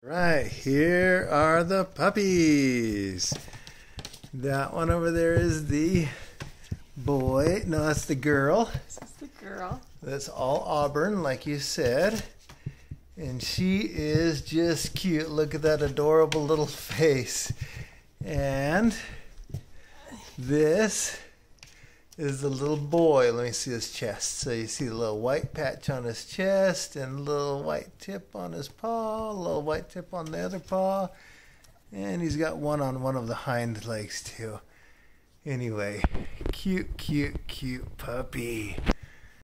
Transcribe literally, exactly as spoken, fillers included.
Right, here are the puppies. That one over there is the boy. No, that's the girl. This is the girl. That's all auburn, like you said. And she is just cute. Look at that adorable little face. And this is the little boy. Let me see his chest. So you see the little white patch on his chest and a little white tip on his paw, a little white tip on the other paw, and he's got one on one of the hind legs too. Anyway, cute, cute, cute puppy.